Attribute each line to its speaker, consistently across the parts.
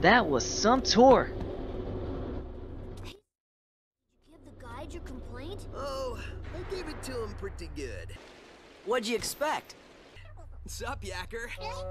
Speaker 1: That was some tour.
Speaker 2: Give the guide your complaint?
Speaker 3: Oh, I gave it to him pretty good.
Speaker 4: What'd you expect?
Speaker 3: Sup, Yacker?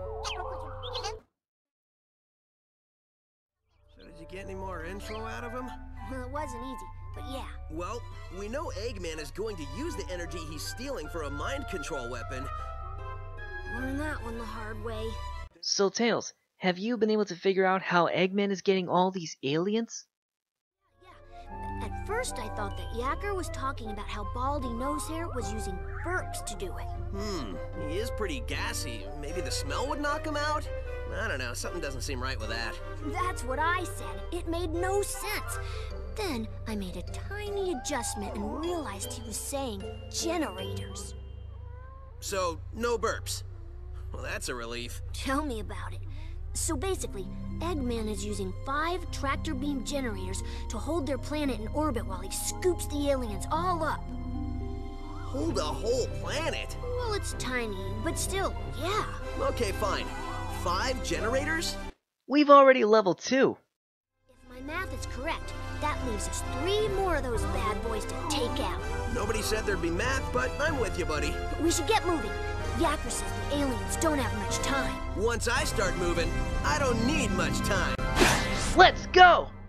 Speaker 3: So did you get any more info out of him?
Speaker 2: Well, it wasn't easy, but yeah.
Speaker 3: Well, we know Eggman is going to use the energy he's stealing for a mind control weapon.
Speaker 2: Learned that one the hard way.
Speaker 1: So Tails, have you been able to figure out how Eggman is getting all these aliens?
Speaker 2: Yeah. At first I thought that Yacker was talking about how Baldy Nosehair was using burps to do it.
Speaker 3: He is pretty gassy. Maybe the smell would knock him out? I don't know, something doesn't seem right with that.
Speaker 2: That's what I said. It made no sense. Then I made a tiny adjustment and realized he was saying generators.
Speaker 3: So, no burps. Well, that's a relief.
Speaker 2: Tell me about it. So basically, Eggman is using 5 tractor beam generators to hold their planet in orbit while he scoops the aliens all up.
Speaker 3: Hold a whole planet?
Speaker 2: Well, it's tiny, but still, yeah.
Speaker 3: Okay, fine. 5 generators?
Speaker 1: We've already leveled 2.
Speaker 2: If my math is correct, that leaves us 3 more of those bad boys to take out.
Speaker 3: Nobody said there'd be math, but I'm with you, buddy.
Speaker 2: We should get moving. Yacker says the aliens don't have much time.
Speaker 3: Once I start moving, I don't need much time.
Speaker 1: Let's go!